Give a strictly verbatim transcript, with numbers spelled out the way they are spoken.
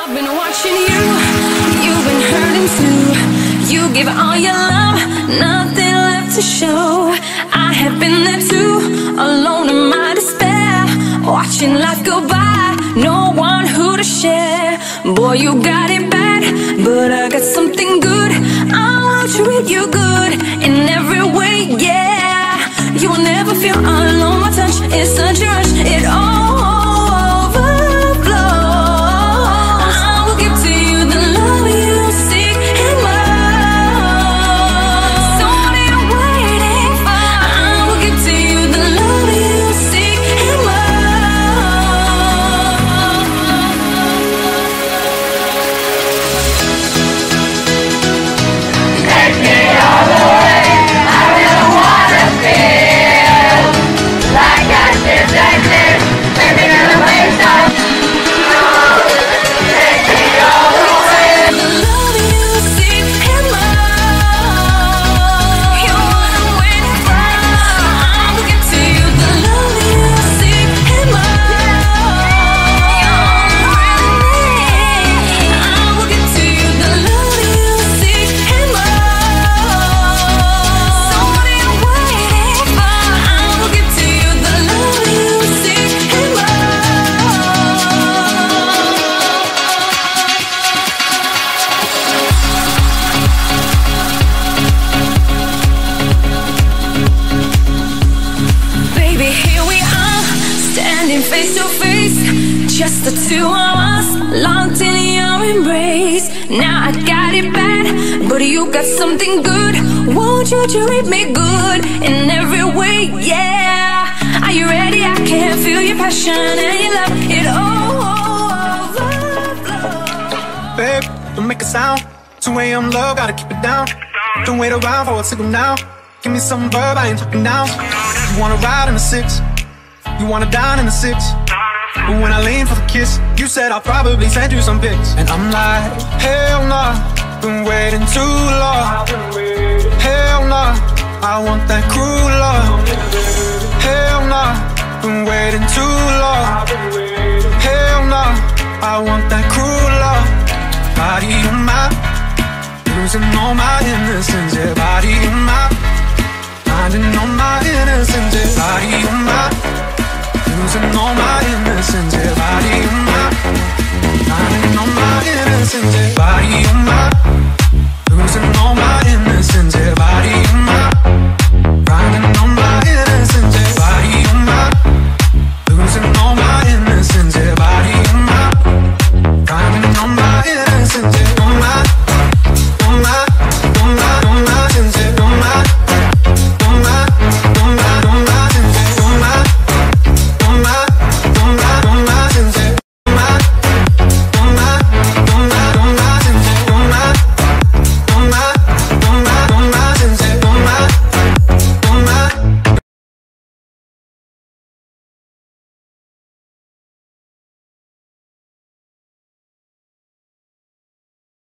I've been watching you, you've been hurting too. You give all your love, nothing left to show. I have been there too, alone in my despair, watching life go by, no one who to share. Boy, you got it bad, but I got something good. I want to treat you good in every way, yeah. You will never feel alone, my touch is such a rush, it all face to face, just the two of us, locked in your embrace. Now I got it bad, but you got something good. Won't you treat me good in every way, yeah. Are you ready? I can feel your passion and your love, it overflows. Babe, don't make a sound, two A M love, gotta keep it down. Don't wait around for a signal now. Give me some verb, I ain't talking now. You wanna ride in the six, you wanna dine in the six. But when I lean for the kiss, you said I'll probably send you some pics. And I'm like, hell nah, been waiting too long. Hell nah, I want that cruel love. Hell nah, been waiting too long. Hell nah, I want that cruel love. Body on my, losing all my innocence, yeah. Body on my, finding all my innocence, yeah. Body on my, losing all my innocence, yeah. Body on my.